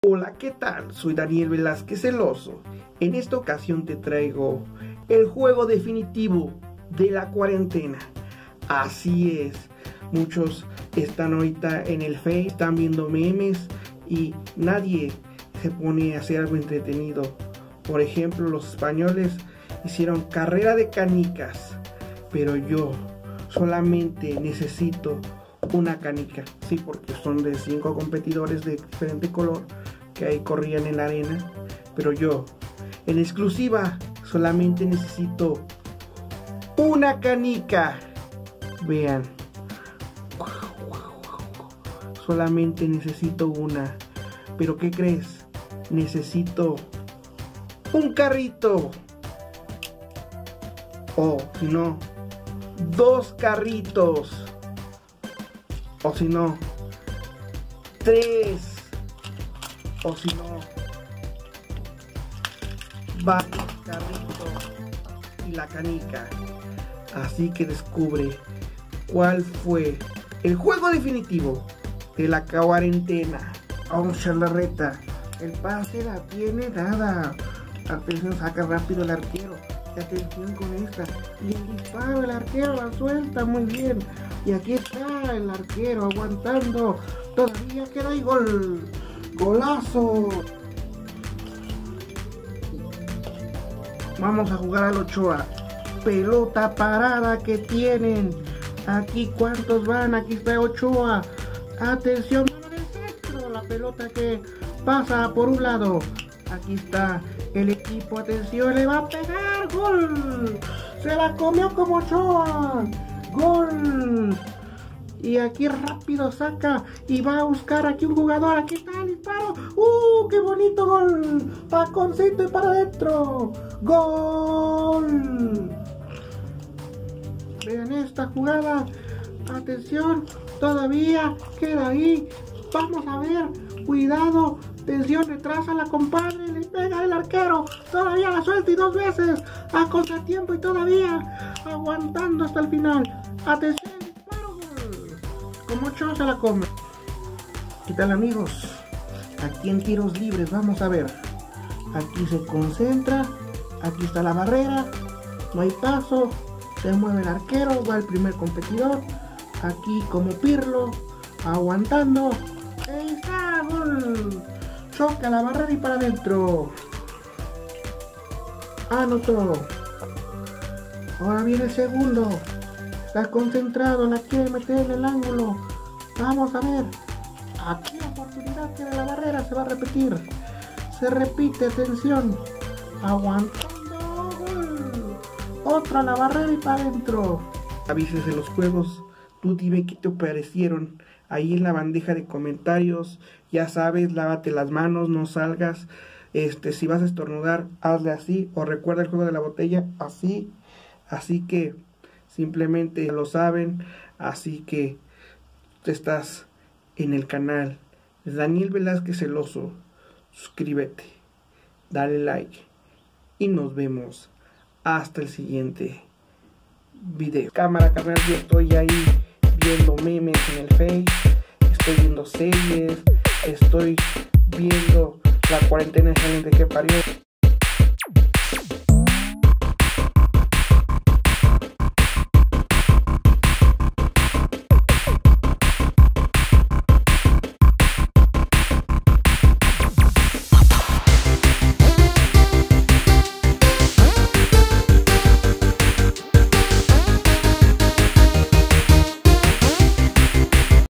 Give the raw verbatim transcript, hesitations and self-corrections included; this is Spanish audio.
Hola, ¿qué tal? Soy Daniel Velázquez el Oso. En esta ocasión te traigo el juego definitivo de la cuarentena. Así es, muchos están ahorita en el Face, están viendo memes y nadie se pone a hacer algo entretenido. Por ejemplo, los españoles hicieron carrera de canicas, pero yo solamente necesito una canica. Sí, porque son de cinco competidores de diferente color que ahí corrían en la arena, pero yo en exclusiva solamente necesito una canica. Vean, solamente necesito una. Pero ¿qué crees? Necesito un carrito, o si no, dos carritos, o si no, tres, o si no, varios carritos y la canica. Así que descubre cuál fue el juego definitivo de la cuarentena. Vamos a la reta. El pase la tiene nada. Atención, saca rápido el arquero. Atención con esta. Y el disparo, el arquero la suelta muy bien. Y aquí está el arquero aguantando. Todavía queda ahí gol. Golazo. Vamos a jugar al Ochoa. Pelota parada que tienen. Aquí cuántos van. Aquí está Ochoa. Atención, mano del centro. La pelota que pasa por un lado. Aquí está el equipo. Atención, le va a pegar. Gol. Se la comió como Ochoa. Gol. Y aquí rápido saca y va a buscar aquí un jugador. Aquí está el disparo. ¡Uh! ¡Qué bonito gol! Taconcito y para adentro. ¡Gol! Vean esta jugada. Atención. Todavía queda ahí. Vamos a ver. Cuidado. Atención. Retrasa la compadre. Le pega el arquero. Todavía la suelta y dos veces. A contratiempo y todavía aguantando hasta el final. Atención. Como Ochoa se la come. ¿Qué tal, amigos? Aquí en tiros libres, vamos a ver. Aquí se concentra. Aquí está la barrera. No hay paso. Se mueve el arquero. Va el primer competidor. Aquí como Pirlo. Aguantando. Ahí está. Gol. Choca la barrera y para adentro. Anotó. Ahora viene el segundo. Está concentrado, la quiere meter en el ángulo. Vamos a ver. Aquí la oportunidad que de la barrera se va a repetir. Se repite, atención. Aguantando. Gol. Otra a la barrera y para adentro. Avises de los juegos. Tú dime qué te parecieron. Ahí en la bandeja de comentarios. Ya sabes, lávate las manos, no salgas. Este, si vas a estornudar, hazle así. O recuerda el juego de la botella, así. Así que simplemente lo saben, así que estás en el canal de Daniel Velázquez el Oso. Suscríbete, dale like y nos vemos hasta el siguiente video. Cámara, carnal, yo estoy ahí viendo memes en el Face, estoy viendo series, estoy viendo la cuarentena excelente que parió.